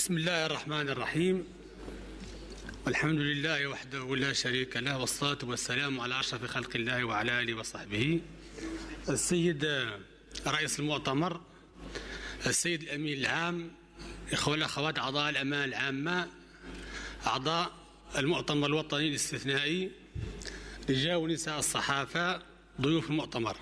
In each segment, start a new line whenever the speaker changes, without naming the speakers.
بسم الله الرحمن الرحيم. والحمد لله وحده لا شريك له، والصلاة والسلام على أشرف خلق الله وعلى آله وصحبه. السيد رئيس المؤتمر، السيد الأمين العام، إخوة والأخوات أعضاء الأمانة العامة، أعضاء المؤتمر الوطني الاستثنائي، رجال ونساء الصحافة، ضيوف المؤتمر.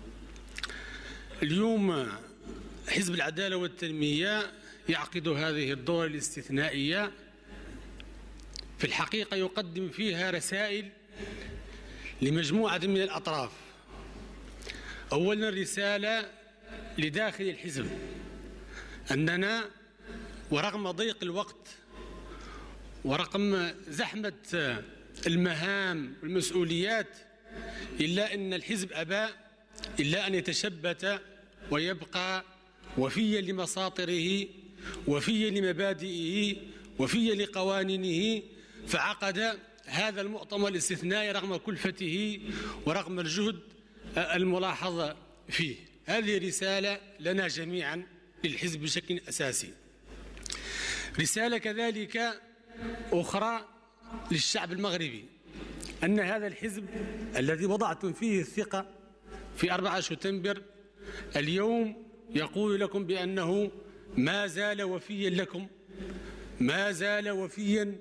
اليوم حزب العدالة والتنمية يعقد هذه الدورة الاستثنائية، في الحقيقة يقدم فيها رسائل لمجموعة من الأطراف. أولا رسالة لداخل الحزب أننا ورغم ضيق الوقت ورغم زحمة المهام والمسؤوليات إلا أن الحزب أبى إلا أن يتشبت ويبقى وفيا لمساطره، وفيا لمبادئه، وفيا لقوانينه، فعقد هذا المؤتمر الاستثنائي رغم كلفته ورغم الجهد الملاحظ فيه. هذه رسالة لنا جميعا للحزب بشكل أساسي. رسالة كذلك أخرى للشعب المغربي، أن هذا الحزب الذي وضعتم فيه الثقة في 4 سبتمبر اليوم يقول لكم بأنه ما زال وفيا لكم، ما زال وفيا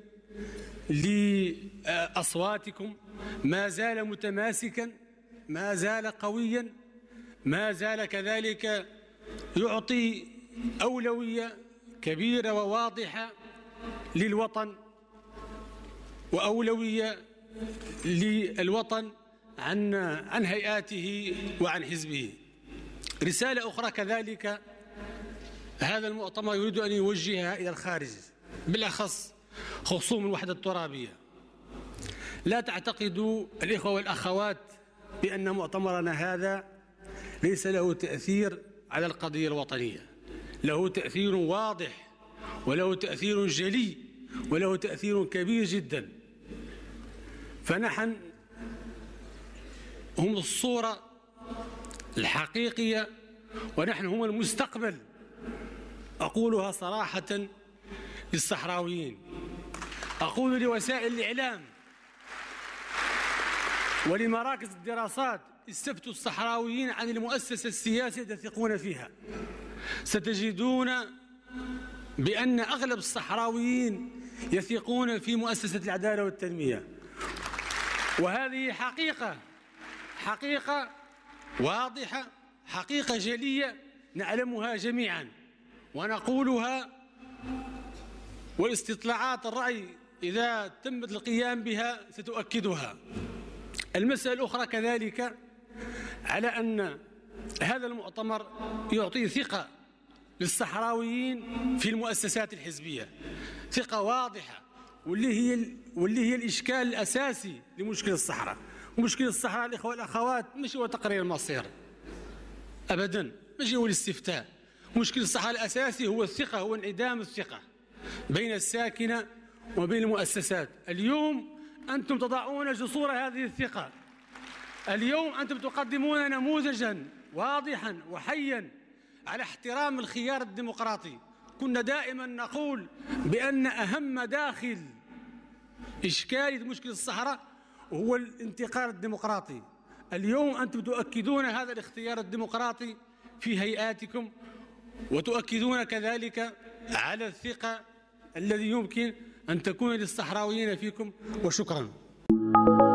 لأصواتكم، ما زال متماسكا، ما زال قويا، ما زال كذلك يعطي أولوية كبيرة وواضحة للوطن، وأولوية للوطن عن هيئاته وعن حزبه. رسالة أخرى كذلك هذا المؤتمر يريد أن يوجهها إلى الخارج، بالأخص خصوم الوحدة الترابية. لا تعتقدوا الإخوة والأخوات بأن مؤتمرنا هذا ليس له تأثير على القضية الوطنية، له تأثير واضح وله تأثير جلي وله تأثير كبير جدا. فنحن هم الصورة الحقيقية ونحن هم المستقبل. أقولها صراحة للصحراويين، أقول لوسائل الإعلام ولمراكز الدراسات: استفتوا الصحراويين عن المؤسسة السياسية تثقون فيها، ستجدون بأن أغلب الصحراويين يثقون في مؤسسة العدالة والتنمية. وهذه حقيقة واضحة، حقيقة جلية نعلمها جميعا ونقولها، واستطلاعات الرأي إذا تم القيام بها ستؤكدها. المسألة الأخرى كذلك على أن هذا المؤتمر يعطي ثقة للصحراويين في المؤسسات الحزبية، ثقة واضحة، واللي هي الإشكال الأساسي لمشكل الصحراء. ومشكل الصحراء الإخوة والأخوات مش هو تقرير المصير أبدا، مش هو الاستفتاء. مشكل الصحراء الأساسي هو الثقة، هو انعدام الثقة بين الساكنة وبين المؤسسات. اليوم أنتم تضعون جسور هذه الثقة، اليوم أنتم تقدمون نموذجا واضحا وحيا على احترام الخيار الديمقراطي. كنا دائما نقول بأن أهم مداخل إشكال مشكل الصحراء هو الانتقال الديمقراطي. اليوم أنتم تؤكدون هذا الاختيار الديمقراطي في هيئاتكم، وتؤكدون كذلك على الثقة الذي يمكن أن تكون للصحراويين فيكم. وشكرا.